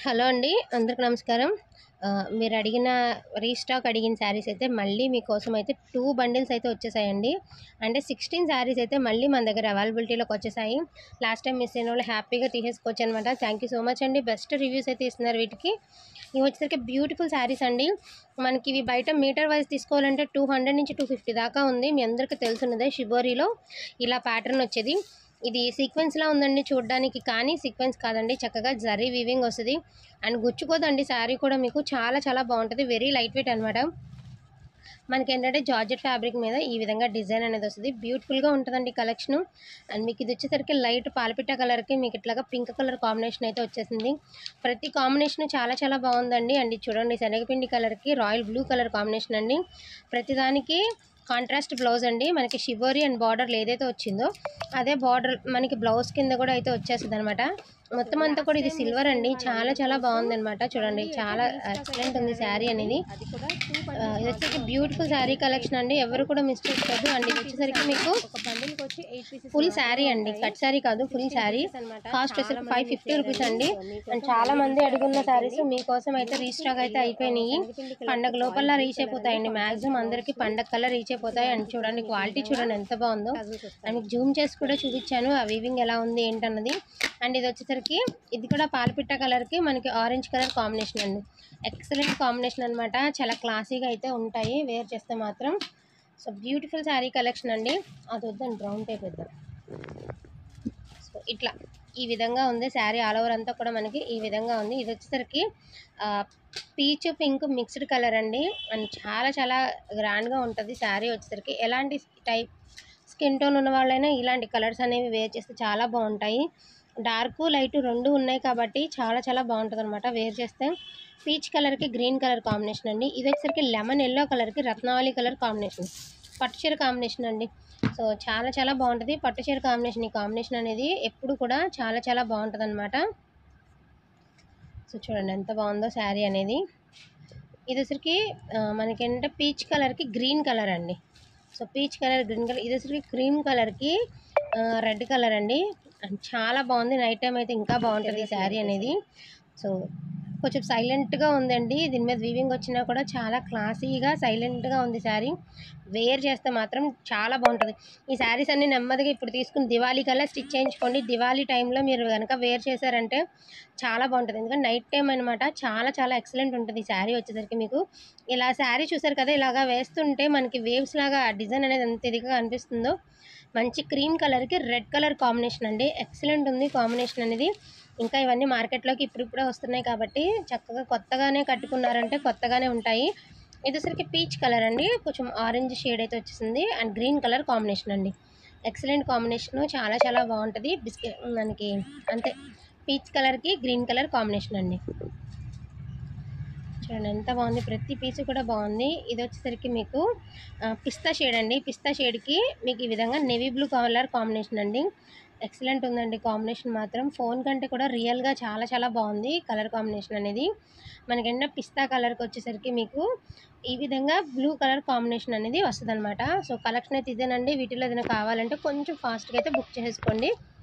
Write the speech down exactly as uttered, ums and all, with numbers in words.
Hello అండి. అందరికి నమస్కారం. ఆహ్, మీరు అడిగిన రీస్టాక్ అడిగిన శారీస్ అయితే మళ్ళీ మీకోసం అయితే రెండు బండిల్స్ అయితే వచ్చేసాయండి. అంటే పదహారు శారీస్ అయితే మళ్ళీ మన దగ్గర అవైలబిలిటీలోకి వచ్చేసాయి. లాస్ట్ టైం మిస్ అయినోళ్ళు హ్యాపీగా తీసేసుకోవచ్చనమాట. థ్యాంక్ యూ సో మచ్ అండి. బెస్ట్ రివ్యూస్ అయితే ఇస్తున్నారు వీటికి. ఇవి వచ్చేసరికి బ్యూటిఫుల్ శారీస్ అండి. మనకి ఇవి బయట మీటర్ వైజ్ తీసుకోవాలంటే టూ హండ్రెడ్ నుంచి టూ ఫిఫ్టీ దాకా ఉంది. మీ అందరికీ తెలుసున్నదే షిబోరీలో ఇలా ప్యాటర్న్ వచ్చేది. ఇది సీక్వెన్స్‌లా ఉందండి చూడ్డానికి. కానీ సీక్వెన్స్ కాదండి. చక్కగా జరీ వీవింగ్ వస్తది. అండ్ గుచ్చుకోదండి శారీ కూడా మీకు చాలా చాలా బావుంటది. వెరీ లైట్ వెయిట్ అనమాట. మనకేంటంటే జార్జెట్ ఫ్యాబ్రిక్ మీద ఈ విధంగా డిజైన్ అనేది వస్తది. బ్యూటిఫుల్‌గా ఉంటదండి కలెక్షను. అండ్ మీకు ఇది వచ్చేసరికి లైట్ పాలపిట్ట కలర్‌కి మీకు ఇట్లాగా పింక్ కలర్ కాంబినేషన్ అయితే వచ్చేసింది. ప్రతి కాంబినేషన్ చాలా చాలా బావుందండి. అండ్ ఇది చూడండి శనగపిండి కలర్‌కి రాయల్ బ్లూ కలర్ కాంబినేషన్ అండి. ప్రతిదానికి కాంట్రాస్ట్ బ్లౌజ్ అండి. మనకి షిబోరి అండ్ బార్డర్‌లో ఏదైతే వచ్చిందో అదే బార్డర్ మనకి బ్లౌజ్ కింద కూడా అయితే వచ్చేస్తదనమాట. మొత్తం అంతా కూడా ఇది సిల్వర్ అండి. చాలా చాలా బాగుందనమాట. చూడండి చాలా ఎక్సలెంట్ ఉంది శారీ అనేది. ఆహ్, ఇది వచ్చేసరికి బ్యూటిఫుల్ శారీ కలెక్షన్ అండి. ఎవరు కూడా మిస్ చేసుకోవద్దు. అండ్ ఇది వచ్చేసరికి మీకు ఫుల్ శారీ అండి. కట్ శారీ కాదు, ఫుల్ శారీ. కాస్ట్ వచ్చేసరికి ఫైవ్ ఫిఫ్టీ రూపీస్ అండి. అండ్ చాలా మంది అడుగున్న శారీస్ మీకోసం అయితే రీస్టాక్ అయితే అయిపోయినాయి. పండగ లోపల రీచ్ అయిపోతాయండి. మాక్సిమం అందరికి పండగ కల్లా రీచ్ అయిపోతాయి. అండ్ చూడండి క్వాలిటీ చూడండి ఎంత బాగుందో. అండ్ మీకు జూమ్ చేసి కూడా చూపించాను ఆ వీవింగ్ ఎలా ఉంది ఏంటన్నది. అండ్ ఇది వచ్చేసరికి ఇది కూడా పాలపిట్ట కలర్కి మనకి ఆరెంజ్ కలర్ కాంబినేషన్ అండి. ఎక్సలెంట్ కాంబినేషన్ అనమాట. చాలా క్లాసీగా అయితే ఉంటాయి వేర్ చేస్తే మాత్రం. సో బ్యూటిఫుల్ శారీ కలెక్షన్ అండి. అది వద్దండి బ్రౌన్ టైప్ వద్దాం. సో ఇట్లా ఈ విధంగా ఉంది శారీ. ఆల్ ఓవర్ అంతా కూడా మనకి ఈ విధంగా ఉంది. ఇది వచ్చేసరికి పీచ్ పింక్ మిక్స్డ్ కలర్ అండి. అండ్ చాలా చాలా గ్రాండ్గా ఉంటుంది శారీ వచ్చేసరికి. ఎలాంటి టైప్ స్కిన్ టోన్ ఉన్న వాళ్ళైనా ఇలాంటి కలర్స్ అనేవి వేర్ చేస్తే చాలా బాగుంటాయి. డార్క్ లైట్ రెండు ఉన్నాయి కాబట్టి చాలా చాలా బాగుంటుంది అనమాట వేర్ చేస్తే. పీచ్ కలర్కి గ్రీన్ కలర్ కాంబినేషన్ అండి. ఇది వచ్చేసరికి లెమన్ ఎల్లో కలర్కి రత్నావళి కలర్ కాంబినేషన్, పట్టుచీర కాంబినేషన్ అండి. సో చాలా చాలా బాగుంటుంది పట్టుచీర కాంబినేషన్. ఈ కాంబినేషన్ అనేది ఎప్పుడు కూడా చాలా చాలా బాగుంటుంది అనమాట. సో చూడండి ఎంత బాగుందో శారీ అనేది. ఇది వచ్చరికి మనకి ఏంటంటే పీచ్ కలర్కి గ్రీన్ కలర్ అండి. So peach colour green colour. ఇది వచ్చరికి క్రీమ్ కలర్కి రెడ్ కలర్ అండి. అండ్ చాలా బాగుంది. నైట్ టైం అయితే ఇంకా బాగుంటుంది ఈ శారీ అనేది. సో కొంచెం సైలెంట్గా ఉందండి. దీని మీద వీవింగ్ వచ్చినా కూడా చాలా క్లాసీగా సైలెంట్గా ఉంది శారీ. వేర్ చేస్తే మాత్రం చాలా బాగుంటుంది. ఈ శారీస్ అన్ని నెమ్మదిగా ఇప్పుడు తీసుకుని దివాళీ కల్లా స్టిచ్ చేయించుకోండి. దివాళీ టైంలో మీరు కనుక వేర్ చేశారంటే చాలా బాగుంటుంది. ఎందుకంటే నైట్ టైం అనమాట. చాలా చాలా ఎక్సలెంట్ ఉంటుంది ఈ శారీ వచ్చేసరికి. మీకు ఇలా శారీ చూసారు కదా, ఇలాగా వేస్తుంటే మనకి వేవ్స్ లాగా డిజైన్ అనేది ఎంత ఇదిగా అనిపిస్తుందో. మంచి క్రీమ్ కలర్కి రెడ్ కలర్ కాంబినేషన్ అండి. ఎక్సలెంట్ ఉంది కాంబినేషన్ అనేది. ఇంకా ఇవన్నీ మార్కెట్లోకి ఇప్పుడిప్పుడే వస్తున్నాయి కాబట్టి చక్కగా కొత్తగానే కట్టుకున్నారంటే కొత్తగానే ఉంటాయి. ఇది వచ్చరికి పీచ్ కలర్ అండి. కొంచెం ఆరెంజ్ షేడ్ అయితే వచ్చేసింది. అండ్ గ్రీన్ కలర్ కాంబినేషన్ అండి. Excellent combination. చాలా చాలా బాగుంటుంది. బిస్కెట్ మనకి అంతే పీచ్ కలర్కి గ్రీన్ కలర్ కాంబినేషన్ అండి. చూడండి ఎంత బాగుంది. ప్రతి పీసు కూడా బాగుంది. ఇది వచ్చేసరికి మీకు పిస్తా షేడ్ అండి. పిస్తా షేడ్కి మీకు ఈ విధంగా నేవీ బ్లూ కలర్ కాంబినేషన్ అండి. ఎక్సలెంట్ ఉందండి కాంబినేషన్ మాత్రం. ఫోన్ కంటే కూడా రియల్గా చాలా చాలా బాగుంది కలర్ కాంబినేషన్ అనేది. మనకేంటంటే పిస్తా కలర్కి వచ్చేసరికి మీకు ఈ విధంగా బ్లూ కలర్ కాంబినేషన్ అనేది వస్తుంది అనమాట. సో కలెక్షన్ అయితే ఇదేనండి. వీటిలో ఏదైనా కావాలంటే కొంచెం ఫాస్ట్గా అయితే బుక్ చేసుకోండి.